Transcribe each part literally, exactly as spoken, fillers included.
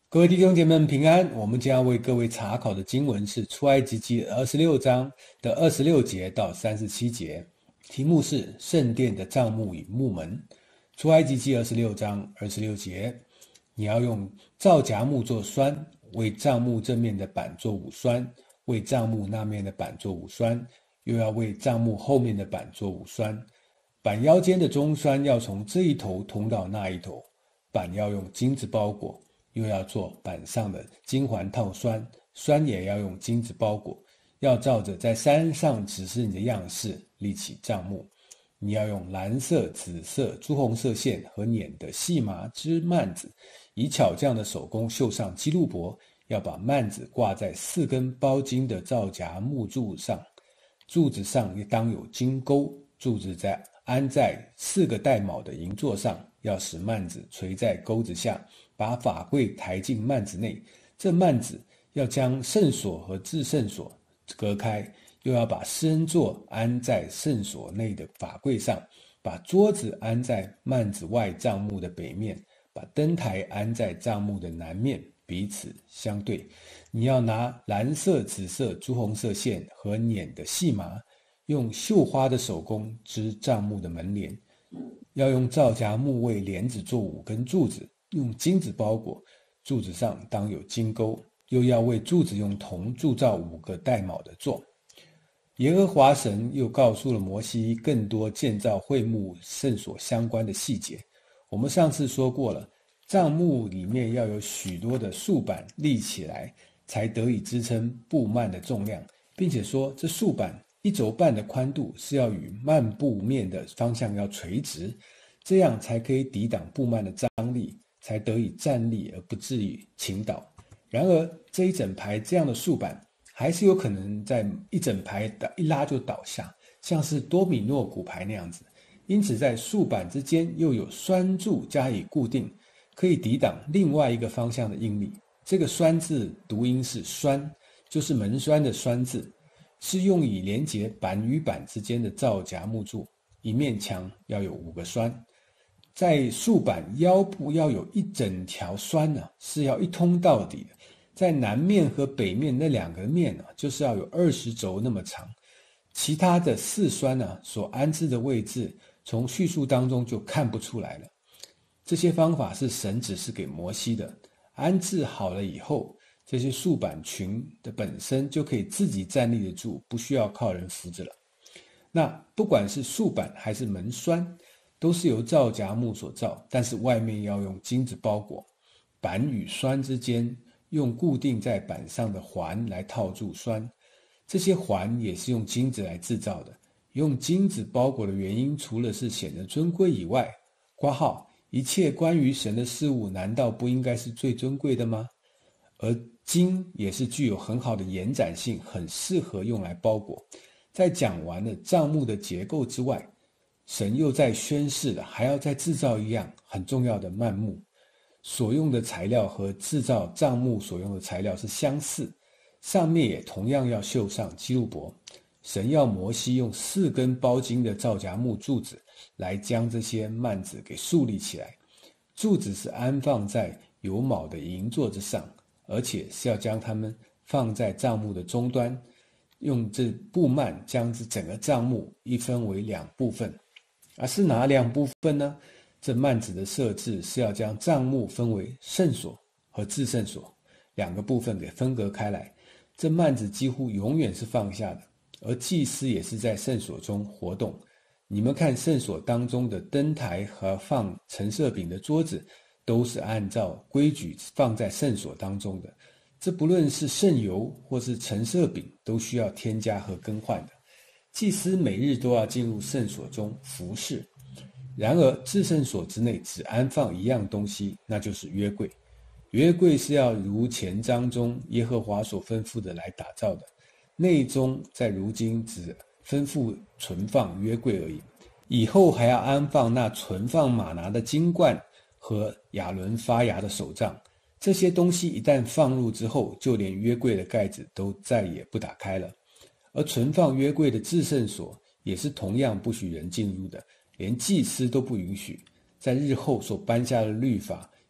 各位弟兄姐妹们平安，我们将要为各位查考的经文是出埃及记二十六章的二十六节到三十七节，题目是圣殿的帐幕与幕门。出埃及记二十六章二十六节，你要用皂荚木做栓，为帐幕正面的板做五栓，为帐幕那面的板做五栓，又要为帐幕后面的板做五栓。板腰间的中栓要从这一头通到那一头，板要用金子包裹，又要做板上的金环套栓，栓也要用金子包裹，要照着在山上指示你的样式立起帐幕。你要用蓝色、紫色、朱红色线和捻的细麻织幔子，以巧匠的手工绣上基路伯，要把幔子挂在四根包金的皂荚木柱上，柱子上也当有金钩，柱子在安在四个带卯的银座上，要使幔子垂在钩子下，把法柜抬进幔子内。这幔子要将圣所和至圣所隔开，又要把施恩座安在圣所内的法柜上，把桌子安在幔子外帐幕的北面，把灯台安在帐幕的南面，彼此相对。你要拿蓝色、紫色、朱红色线和捻的细麻，用绣花的手工织帐幕的门帘，要用皂荚木为帘子做五根柱子，用金子包裹，柱子上当有金钩，又要为柱子用铜铸造五个带卯的座。耶和华神又告诉了摩西更多建造会幕圣所相关的细节。我们上次说过了，帐幕里面要有许多的竖板立起来，才得以支撑布幔的重量，并且说这竖板一肘半的宽度是要与幔布面的方向要垂直，这样才可以抵挡布幔的张力，才得以站立而不至于倾倒。然而这一整排这样的竖板还是有可能在一整排一拉就倒下，像是多米诺骨牌那样子。因此在竖板之间又有栓柱加以固定，可以抵挡另外一个方向的应力。这个栓字读音是栓，就是门栓的栓字，是用以连结板与板之间的皂荚木柱。一面墙要有五个栓，在竖板腰部要有一整条栓呢，是要一通到底的。在南面和北面那两个面呢，就是要有二十轴那么长。其他的四栓呢，所安置的位置，从叙述当中就看不出来了。这些方法是神指示给摩西的。安置好了以后，这些竖板群的本身就可以自己站立得住，不需要靠人扶着了。那不管是竖板还是门栓，都是由皂荚木所造，但是外面要用金子包裹。板与栓之间用固定在板上的环来套住栓，这些环也是用金子来制造的。用金子包裹的原因，除了是显得尊贵以外，括号一切关于神的事物难道不应该是最尊贵的吗？而金也是具有很好的延展性，很适合用来包裹。在讲完了帐幕的结构之外，神又在宣示了还要再制造一样很重要的幔幕，所用的材料和制造帐幕所用的材料是相似，上面也同样要绣上基路伯。神要摩西用四根包金的皂荚木柱子来将这些幔子给竖立起来。柱子是安放在有卯的银座之上，而且是要将它们放在帐幕的终端，用这布幔将这整个帐幕一分为两部分。而是哪两部分呢？这幔子的设置是要将帐幕分为圣所和至圣所两个部分给分隔开来。这幔子几乎永远是放下的，而祭司也是在圣所中活动。你们看圣所当中的灯台和放陈设饼的桌子，都是按照规矩放在圣所当中的。这不论是圣油或是陈设饼，都需要添加和更换的。祭司每日都要进入圣所中服侍。然而至圣所之内只安放一样东西，那就是约柜。约柜是要如前章中耶和华所吩咐的来打造的，内中在如今只吩咐存放约柜而已。以后还要安放那存放玛拿的金罐和亚伦发芽的手杖。这些东西一旦放入之后，就连约柜的盖子都再也不打开了。而存放约柜的至圣所也是同样不许人进入的，连祭司都不允许。在日后所颁下的律法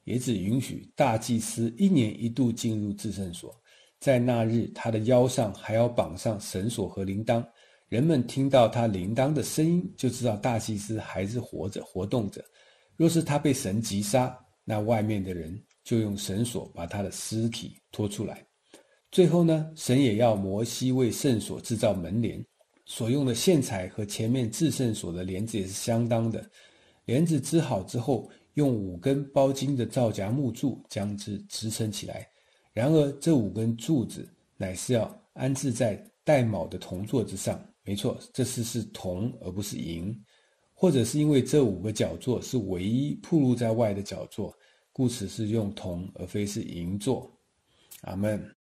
也只允许大祭司一年一度进入至圣所。在那日，他的腰上还要绑上绳索和铃铛，人们听到他铃铛的声音，就知道大祭司还是活着活动着。若是他被神击杀，那外面的人就用绳索把他的尸体拖出来。最后呢，神也要摩西为圣所制造门帘，所用的线材和前面至圣所的帘子也是相当的。帘子织好之后，用五根包金的皂荚木柱将之支撑起来。然而这五根柱子乃是要安置在带卯的铜座之上，没错，这次是铜而不是银，或者是因为这五个角座是唯一暴露在外的角座，故此是用铜而非是银座。阿们。